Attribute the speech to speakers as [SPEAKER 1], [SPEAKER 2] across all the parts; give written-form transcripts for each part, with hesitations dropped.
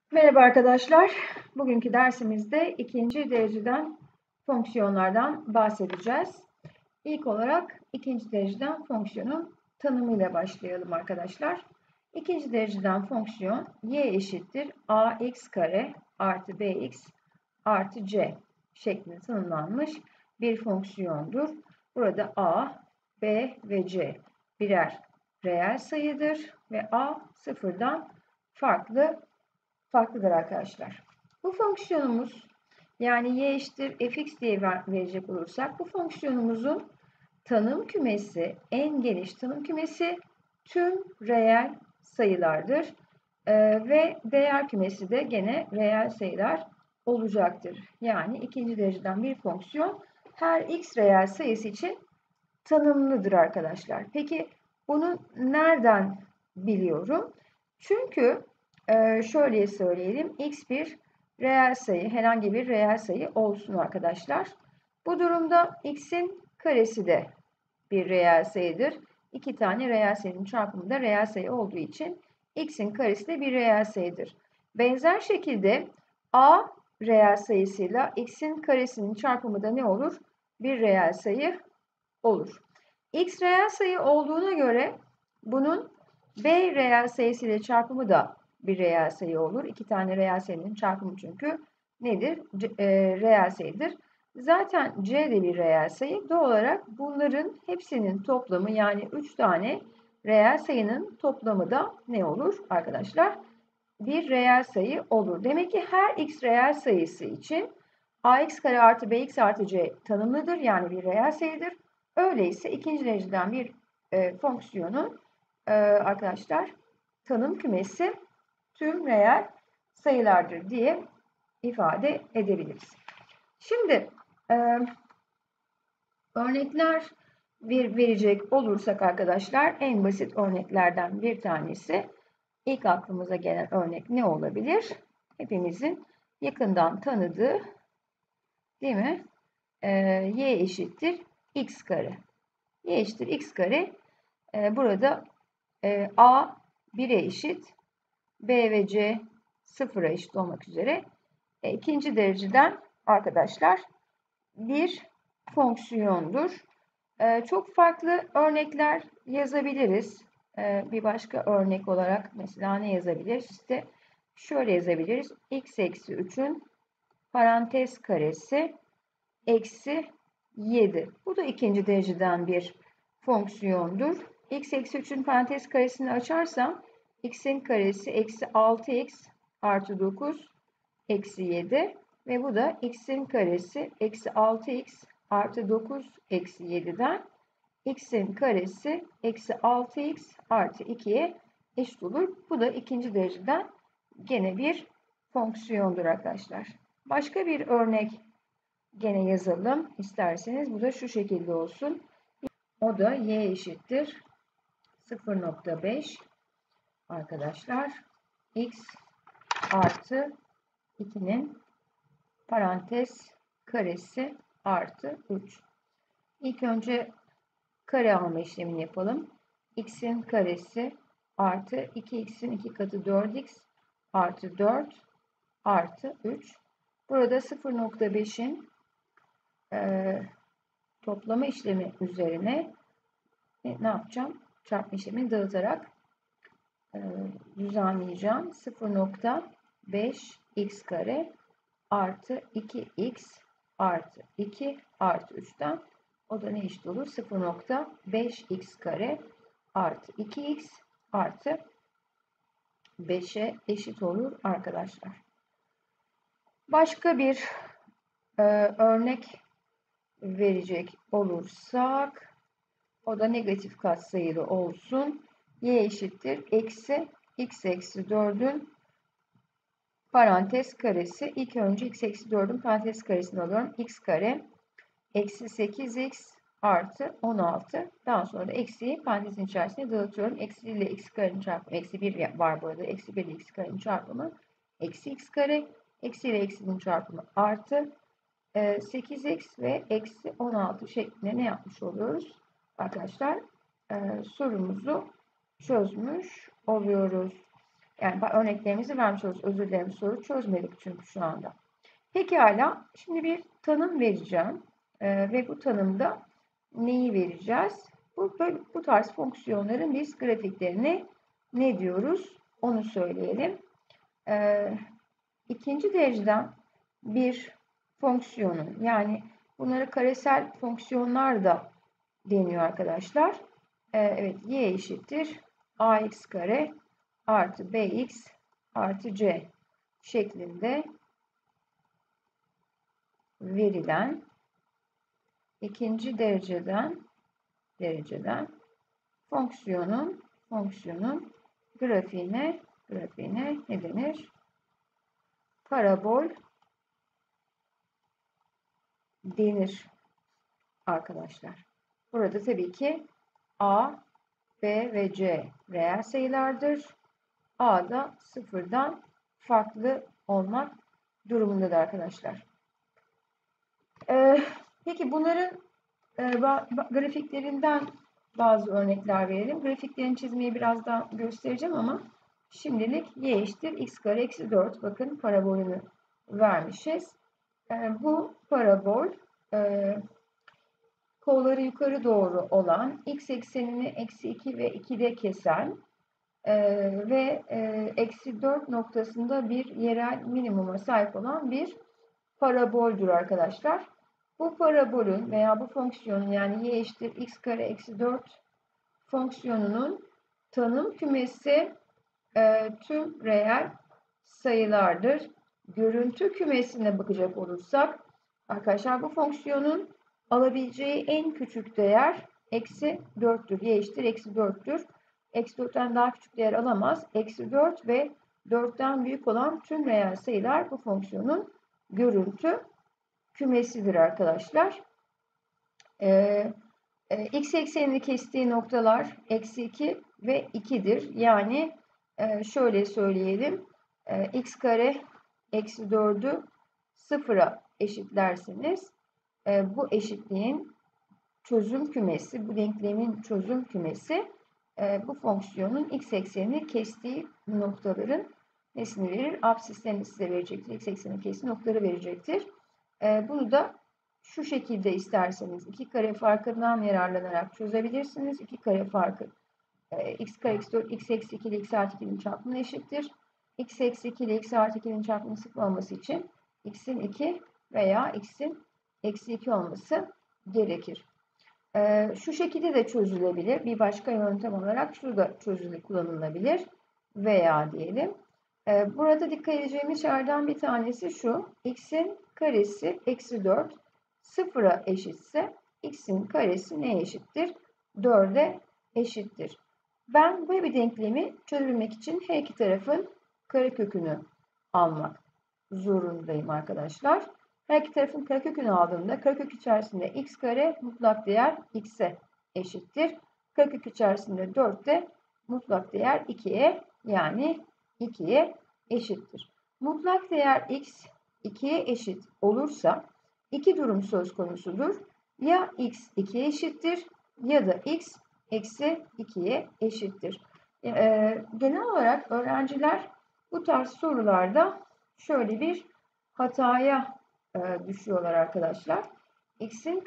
[SPEAKER 1] Merhaba arkadaşlar. Bugünkü dersimizde ikinci dereceden fonksiyonlardan bahsedeceğiz. İlk olarak ikinci dereceden fonksiyonun tanımıyla başlayalım arkadaşlar. İkinci dereceden fonksiyon y eşittir ax kare artı bx artı c şeklinde tanımlanmış bir fonksiyondur. Burada a, b ve c birer reel sayıdır ve a sıfırdan farklıdır arkadaşlar. Bu fonksiyonumuz yani y eşittir fx diye verecek olursak bu fonksiyonumuzun tanım kümesi, en geniş tanım kümesi tüm reel sayılardır. Ve değer kümesi de gene reel sayılar olacaktır. Yani ikinci dereceden bir fonksiyon her x reel sayısı için tanımlıdır arkadaşlar. Peki bunu nereden biliyorum? Çünkü şöyle söyleyelim. X bir reel sayı, herhangi bir reel sayı olsun arkadaşlar. Bu durumda x'in karesi de bir reel sayıdır. İki tane reel sayının çarpımı da reel sayı olduğu için x'in karesi de bir reel sayıdır. Benzer şekilde a reel sayısıyla x'in karesinin çarpımı da ne olur? Bir reel sayı olur. X reel sayı olduğuna göre bunun b reel sayısı ile çarpımı da bir reel sayı olur. İki tane reel sayının çarpımı çünkü nedir? Reel sayıdır. Zaten c de bir reel sayı. Doğal olarak bunların hepsinin toplamı yani 3 tane reel sayının toplamı da ne olur arkadaşlar? Bir reel sayı olur. Demek ki her x reel sayısı için ax kare artı bx artı c tanımlıdır. Yani bir reel sayıdır. Öyleyse ikinci dereceden bir fonksiyonun arkadaşlar tanım kümesi tüm reel sayılardır diye ifade edebiliriz. Şimdi örnekler verecek olursak arkadaşlar en basit örneklerden bir tanesi ilk aklımıza gelen örnek ne olabilir? Hepimizin yakından tanıdığı değil mi? Y eşittir x kare. Y eşittir x kare. Burada a 1'e eşit, b ve c 0'a eşit olmak üzere ikinci dereceden arkadaşlar bir fonksiyondur. Çok farklı örnekler yazabiliriz. Bir başka örnek olarak mesela ne yazabiliriz? İşte şöyle yazabiliriz. X eksi 3'ün parantez karesi eksi 7. Bu da ikinci dereceden bir fonksiyondur. X eksi 3'ün parantez karesini açarsam x'in karesi eksi 6x artı 9 eksi 7 ve bu da x'in karesi eksi 6x artı 9 eksi 7'den x'in karesi eksi 6x artı 2'ye eşit olur. Bu da ikinci dereceden gene bir fonksiyondur arkadaşlar. Başka bir örnek gene yazalım isterseniz. Bu da şu şekilde olsun. O da y eşittir 0,5 arkadaşlar. X artı 2'nin parantez karesi artı 3. İlk önce kare alma işlemini yapalım. X'in karesi artı 2x'in 2 katı 4x artı 4 artı 3. Burada 0,5'in toplama işlemi üzerine ne yapacağım? Çarpma işlemini dağıtarak düzenleyeceğim. 0,5 x kare artı 2x artı 2 artı 3'ten o da ne eşit olur? 0,5 x kare artı 2x artı 5'e eşit olur arkadaşlar. Başka bir örnek verecek olursak o da negatif katsayılı olsun. Y eşittir eksi x eksi 4'ün parantez karesi. İlk önce x eksi 4'ün parantez karesini alıyorum. X kare eksi 8x artı 16. Daha sonra da eksiyi parantezin içerisine dağıtıyorum. Eksi ile x karenin çarpımı. Eksi 1 var burada. Eksi 1 ile x karenin çarpımı. Eksi x kare. Eksi ile eksinin çarpımı artı 8x ve eksi 16 şeklinde ne yapmış oluyoruz? Arkadaşlar sorumuzu çözmüş oluyoruz. Yani örneklerimizi vermiş oluruz. Özür dilerim, soru çözmedik çünkü şu anda. Pekala, şimdi bir tanım vereceğim. Ve bu tanımda neyi vereceğiz? Bu tarz fonksiyonların biz grafiklerine ne diyoruz? Onu söyleyelim. İkinci dereceden bir fonksiyonun, yani bunlara karesel fonksiyonlar da deniyor arkadaşlar. Evet, y eşittir ax kare artı bx artı c şeklinde verilen ikinci dereceden fonksiyonun grafiğine ne denir? Parabol denir arkadaşlar. Burada tabii ki a, b ve c reel sayılardır. A da sıfırdan farklı olmak durumundadır arkadaşlar. Peki bunların grafiklerinden bazı örnekler verelim. Grafiklerini çizmeyi birazdan göstereceğim ama şimdilik y eşittir x kare eksi 4. Bakın parabolünü vermişiz. Bu parabol kolları yukarı doğru olan, x eksenini eksi 2 ve 2'de kesen ve eksi 4 noktasında bir yerel minimuma sahip olan bir paraboldür arkadaşlar. Bu parabolün veya bu fonksiyonun, yani y eşittir x kare eksi 4 fonksiyonunun tanım kümesi tüm reel sayılardır. Görüntü kümesine bakacak olursak arkadaşlar, bu fonksiyonun alabileceği en küçük değer eksi 4'tür. Y eşittir eksi 4'tür. Eksi 4'ten daha küçük değer alamaz. Eksi 4 ve 4'ten büyük olan tüm reel sayılar bu fonksiyonun görüntü kümesidir arkadaşlar. X eksenini kestiği noktalar eksi 2 ve 2'dir. Yani şöyle söyleyelim. X kare eksi 4'ü sıfıra eşitlerseniz bu eşitliğin çözüm kümesi, bu denklemin çözüm kümesi bu fonksiyonun x eksenini kestiği noktaların nesini verir? Absislerini size verecektir. X eksenini kestiği noktaları verecektir. Bunu da şu şekilde isterseniz iki kare farkından yararlanarak çözebilirsiniz. İki kare farkı x kare eksi 4 x eksi 2 ile x artı 2'nin çarpımına eşittir. X eksi 2 ile x artı 2'nin çarpımı sıfır olması için x'in 2 veya x'in eksi 2 olması gerekir. Şu şekilde de çözülebilir. Bir başka yöntem olarak şu da kullanılabilir. Veya diyelim. Burada dikkat edeceğimiz şeylerden bir tanesi şu. X'in karesi eksi 4 sıfıra eşitse x'in karesi neye eşittir? 4'e eşittir. Ben böyle bir denklemi çözebilmek için her iki tarafın karekökünü almak zorundayım arkadaşlar. Her iki tarafın karekökünü aldığımda karekök içerisinde x kare mutlak değer x'e eşittir. Karekök içerisinde 4 de mutlak değer 2'ye, yani 2'ye eşittir. Mutlak değer x 2'ye eşit olursa iki durum söz konusudur. Ya x 2'ye eşittir ya da x eksi 2'ye eşittir. Genel olarak öğrenciler bu tarz sorularda şöyle bir hataya düşüyorlar arkadaşlar. X'in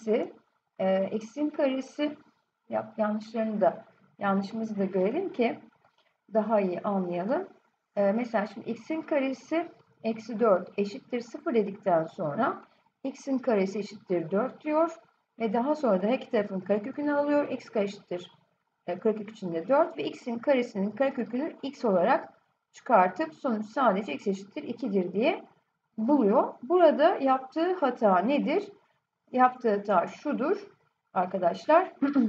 [SPEAKER 1] karesi yanlışımızı da görelim ki daha iyi anlayalım. Mesela şimdi x'in karesi eksi 4 eşittir 0 dedikten sonra x'in karesi eşittir 4 diyor ve daha sonra da her iki tarafın karekökünü alıyor. X kare eşittir karekök içinde 4 ve x'in karesinin karekökünü x olarak çıkartıp sonuç sadece x eşittir 2'dir diye buluyor. Burada yaptığı hata nedir? Yaptığı hata şudur arkadaşlar.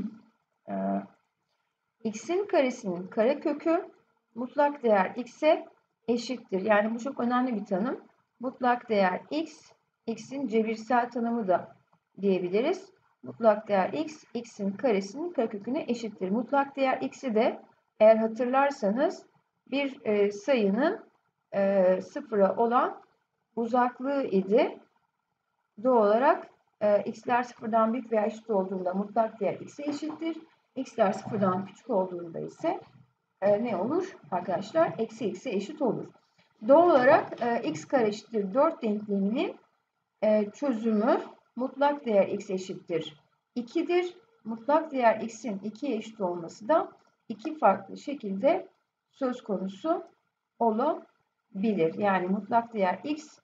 [SPEAKER 1] X'in karesinin karekökü mutlak değer x'e eşittir. Yani bu çok önemli bir tanım. Mutlak değer x, x'in cebirsel tanımı da diyebiliriz. Mutlak değer x, x'in karesinin kareköküne eşittir. Mutlak değer x'i de eğer hatırlarsanız bir sayının sıfıra olan uzaklığı idi. Doğal olarak x'ler sıfırdan büyük veya eşit olduğunda mutlak değer x'e eşittir. X'ler sıfırdan küçük olduğunda ise ne olur arkadaşlar? Eksi x'e eşit olur. Doğal olarak x kare eşittir 4 denkleminin çözümü mutlak değer x eşittir 2'dir. Mutlak değer x'in 2'ye eşit olması da iki farklı şekilde söz konusu olabilir. Yani mutlak değer x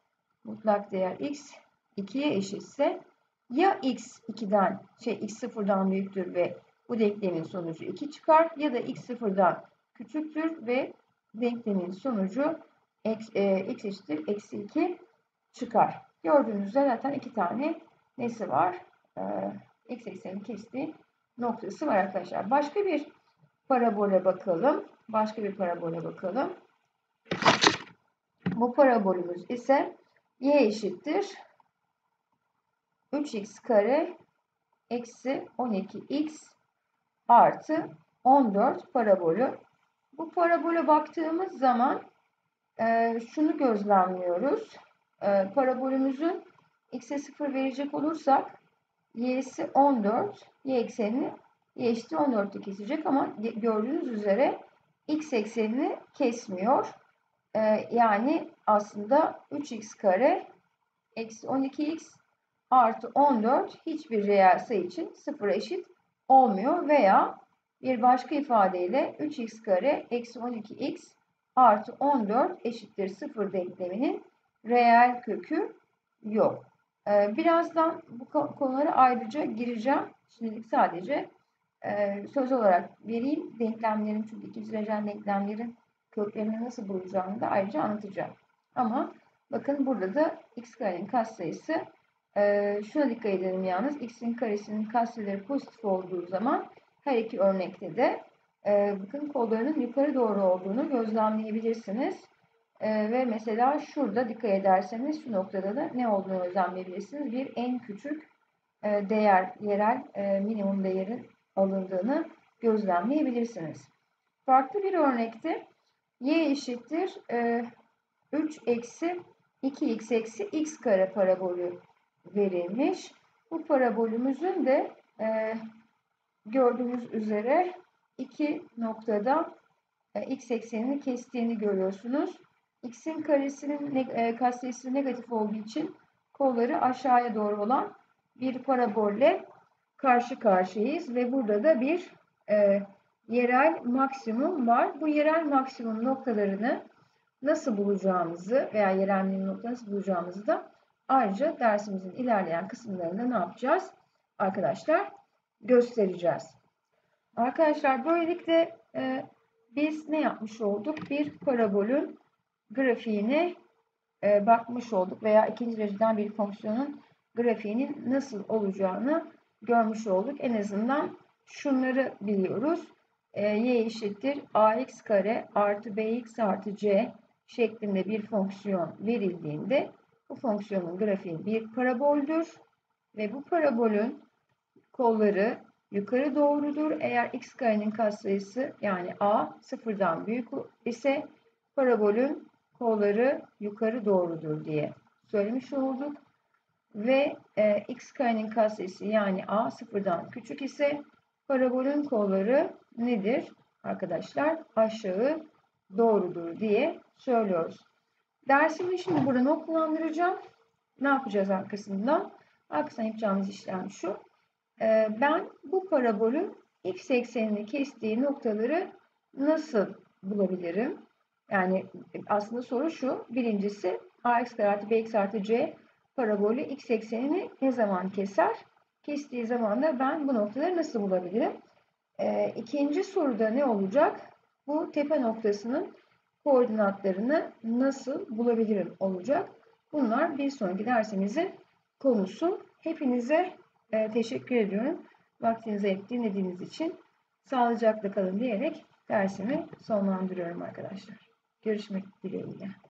[SPEAKER 1] 2'ye eşitse ya x 0'dan büyüktür ve bu denklemin sonucu 2 çıkar ya da x 0'dan küçüktür ve denklemin sonucu x eşittir eksi 2 çıkar. Gördüğünüz üzere zaten iki tane nesi var? X eksenin kestiği noktası var arkadaşlar. Başka bir parabole bakalım. Bu parabolümüz ise y eşittir 3x kare eksi 12x artı 14 parabolü. Bu parabole baktığımız zaman şunu gözlemliyoruz. Parabolümüzün x'e 0 verecek olursak y'si 14, y eksenini y eşittir 14'te kesecek ama gördüğünüz üzere x eksenini kesmiyor. Yani aslında 3x kare eksi 12x artı 14 hiçbir reel sayı için 0'a eşit olmuyor veya bir başka ifadeyle 3x kare eksi 12x artı 14 eşittir 0 denkleminin reel kökü yok. Birazdan bu konulara ayrıca gireceğim. Şimdilik sadece söz olarak vereyim. Denklemlerin, çünkü ikinci derecen denklemlerin köklerini nasıl bulacağını da ayrıca anlatacağım. Ama bakın burada da x karenin katsayısı, şuna dikkat edelim yalnız, x'in karesinin katsayıları pozitif olduğu zaman her iki örnekte de bakın kollarının yukarı doğru olduğunu gözlemleyebilirsiniz. Ve mesela şurada dikkat ederseniz şu noktada da ne olduğunu gözlemleyebilirsiniz. Bir en küçük değer, yerel minimum değerin alındığını gözlemleyebilirsiniz. Farklı bir örnekte y eşittir 3 eksi 2x eksi x kare parabolü verilmiş. Bu parabolümüzün de gördüğünüz üzere iki noktada x eksenini kestiğini görüyorsunuz. X'in karesinin katsayısı negatif olduğu için kolları aşağıya doğru olan bir parabolle karşı karşıyayız ve burada da bir yerel maksimum var. Bu yerel maksimum noktalarını nasıl bulacağımızı veya yerel minimum noktalarını nasıl bulacağımızı da ayrıca dersimizin ilerleyen kısımlarında ne yapacağız? Arkadaşlar göstereceğiz. Arkadaşlar böylelikle biz ne yapmış olduk? Bir parabolün grafiğine bakmış olduk veya ikinci dereceden bir fonksiyonun grafiğinin nasıl olacağını görmüş olduk. En azından şunları biliyoruz. Y eşittir ax kare artı bx artı c şeklinde bir fonksiyon verildiğinde bu fonksiyonun grafiği bir paraboldür ve bu parabolün kolları yukarı doğrudur. Eğer x karenin katsayısı yani a sıfırdan büyük ise parabolün kolları yukarı doğrudur diye söylemiş olduk. Ve x karenin katsayısı yani a sıfırdan küçük ise parabolün kolları nedir arkadaşlar? Aşağı doğrudur diye söylüyoruz. Dersimi şimdi burada noktalandıracağım. Ne yapacağız arkasından? Arkasından yapacağımız işlem şu. Ben bu parabolün x eksenini kestiği noktaları nasıl bulabilirim? Yani aslında soru şu. Birincisi ax kare artı bx artı c parabolü x eksenini ne zaman keser? Kestiği zaman da ben bu noktaları nasıl bulabilirim? İkinci soruda ne olacak? Bu tepe noktasının koordinatlarını nasıl bulabilirim olacak. Bunlar bir sonraki dersimizin konusu. Hepinize teşekkür ediyorum. Vaktinizi ayırıp dinlediğiniz için sağlıcakla kalın diyerek dersimi sonlandırıyorum arkadaşlar. Görüşmek dileğiyle.